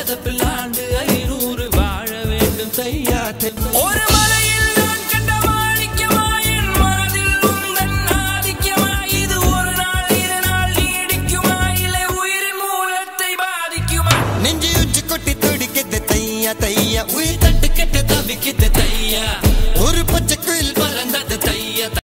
சதப்பில் ஆண்டு 500 வாழ வேண்டும் தையா ஒரு மலையில் நான் கண்ட மாணிக்கமா என் மனதில் உந்தன் ஆதிக்கமா இது ஒரு நாள் இரு நாள் நீடிக்குமா இல்லை உயிரின் மூலத்தை பாதிக்குமா நெஞ்சு உச்சி கொட்டி துடிக்குது தையா தையா உயிர் தட்டு கெட்ட தவிக்குது தையா ஒரு பச்சை குயில் பறந்து